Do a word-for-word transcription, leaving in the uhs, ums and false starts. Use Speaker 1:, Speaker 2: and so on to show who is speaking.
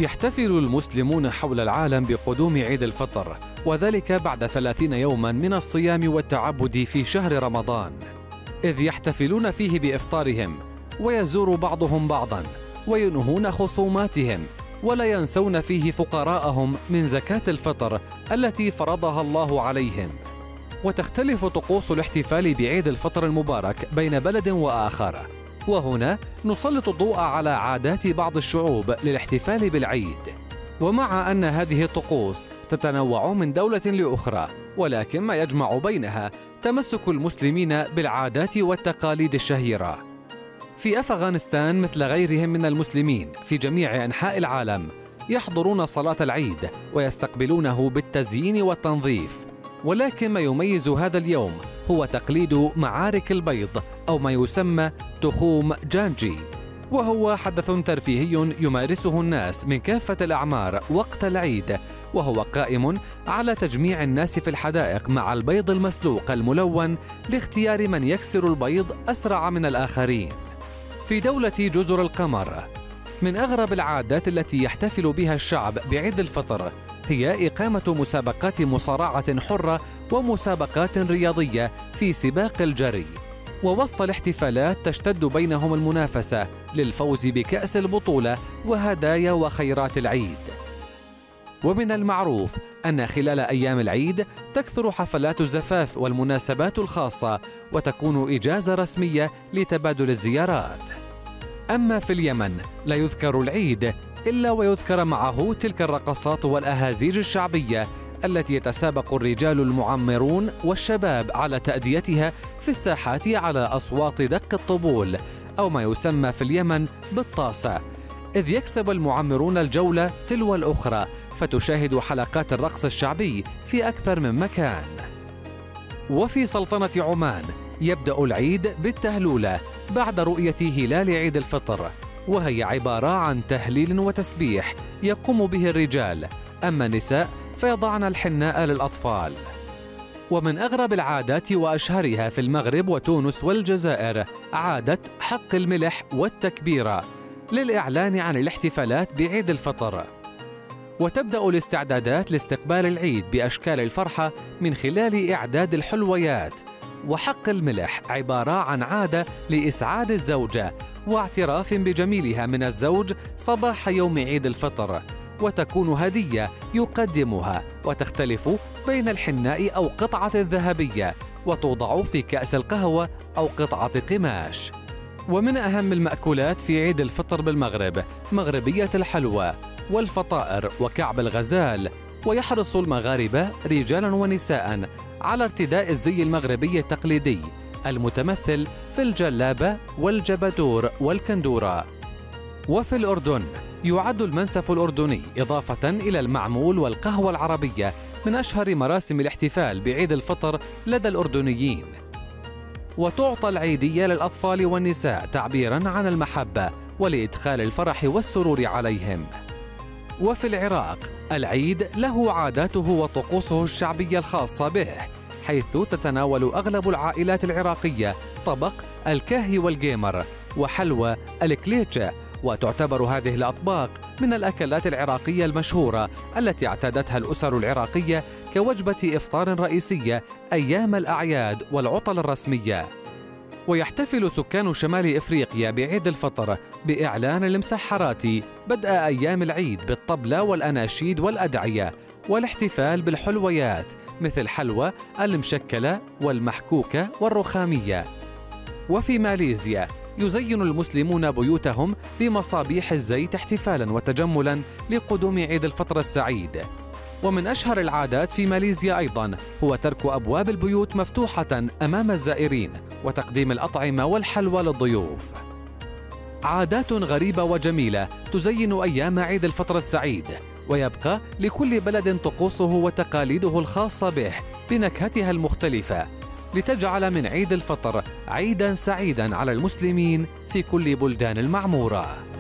Speaker 1: يحتفل المسلمون حول العالم بقدوم عيد الفطر، وذلك بعد ثلاثين يوما من الصيام والتعبد في شهر رمضان، إذ يحتفلون فيه بإفطارهم، ويزور بعضهم بعضا، وينهون خصوماتهم، ولا ينسون فيه فقراءهم من زكاة الفطر التي فرضها الله عليهم. وتختلف طقوس الاحتفال بعيد الفطر المبارك بين بلد وآخر، وهنا نسلط الضوء على عادات بعض الشعوب للاحتفال بالعيد. ومع أن هذه الطقوس تتنوع من دولة لأخرى، ولكن ما يجمع بينها تمسك المسلمين بالعادات والتقاليد الشهيرة. في أفغانستان مثل غيرهم من المسلمين في جميع أنحاء العالم يحضرون صلاة العيد ويستقبلونه بالتزيين والتنظيف، ولكن ما يميز هذا اليوم هو تقليد معارك البيض أو ما يسمى تخوم جانجي، وهو حدث ترفيهي يمارسه الناس من كافة الأعمار وقت العيد، وهو قائم على تجميع الناس في الحدائق مع البيض المسلوق الملون لاختيار من يكسر البيض أسرع من الآخرين. في دولة جزر القمر، من أغرب العادات التي يحتفل بها الشعب بعيد الفطر هي إقامة مسابقات مصارعة حرة ومسابقات رياضية في سباق الجري. ووسط الاحتفالات تشتد بينهم المنافسة للفوز بكأس البطولة وهدايا وخيرات العيد. ومن المعروف أن خلال أيام العيد تكثر حفلات الزفاف والمناسبات الخاصة، وتكون إجازة رسمية لتبادل الزيارات. أما في اليمن لا يذكر العيد إلا ويذكر معه تلك الرقصات والأهازيج الشعبية التي يتسابق الرجال المعمرون والشباب على تأديتها في الساحات على أصوات دق الطبول، أو ما يسمى في اليمن بالطاسة، إذ يكسب المعمرون الجولة تلو الأخرى، فتشاهد حلقات الرقص الشعبي في أكثر من مكان. وفي سلطنة عمان يبدأ العيد بالتهلولة بعد رؤية هلال عيد الفطر، وهي عبارة عن تهليل وتسبيح يقوم به الرجال، أما النساء فيضعن الحناء للأطفال. ومن أغرب العادات وأشهرها في المغرب وتونس والجزائر عادة حق الملح والتكبيرة للإعلان عن الاحتفالات بعيد الفطر. وتبدأ الاستعدادات لاستقبال العيد بأشكال الفرحة من خلال إعداد الحلويات. وحق الملح عبارة عن عادة لإسعاد الزوجة واعتراف بجميلها من الزوج صباح يوم عيد الفطر، وتكون هدية يقدمها، وتختلف بين الحناء أو قطعة ذهبية، وتوضع في كأس القهوة أو قطعة قماش. ومن أهم المأكولات في عيد الفطر بالمغرب مغربية الحلوى والفطائر وكعب الغزال. ويحرص المغاربة رجالا ونساء على ارتداء الزي المغربي التقليدي المتمثل في الجلابة والجبدور والكندورة. وفي الأردن يعد المنسف الأردني إضافة إلى المعمول والقهوة العربية من أشهر مراسم الاحتفال بعيد الفطر لدى الأردنيين. وتعطى العيدية للأطفال والنساء تعبيرا عن المحبة ولإدخال الفرح والسرور عليهم. وفي العراق العيد له عاداته وطقوسه الشعبية الخاصة به، حيث تتناول أغلب العائلات العراقية طبق الكاهي والجيمر وحلوى الكليتشة، وتعتبر هذه الأطباق من الأكلات العراقية المشهورة التي اعتادتها الأسر العراقية كوجبة إفطار رئيسية أيام الأعياد والعطل الرسمية. ويحتفل سكان شمال إفريقيا بعيد الفطر بإعلان المسحرات بدء أيام العيد بالطبلة والأناشيد والأدعية، والاحتفال بالحلويات مثل حلوى المشكلة والمحكوكة والرخامية. وفي ماليزيا يزين المسلمون بيوتهم بمصابيح الزيت احتفالا وتجملا لقدوم عيد الفطر السعيد. ومن أشهر العادات في ماليزيا أيضا هو ترك أبواب البيوت مفتوحة أمام الزائرين وتقديم الأطعمة والحلوى للضيوف. عادات غريبة وجميلة تزين أيام عيد الفطر السعيد، ويبقى لكل بلد طقوسه وتقاليده الخاصة به بنكهتها المختلفة، لتجعل من عيد الفطر عيدا سعيدا على المسلمين في كل بلدان المعمورة.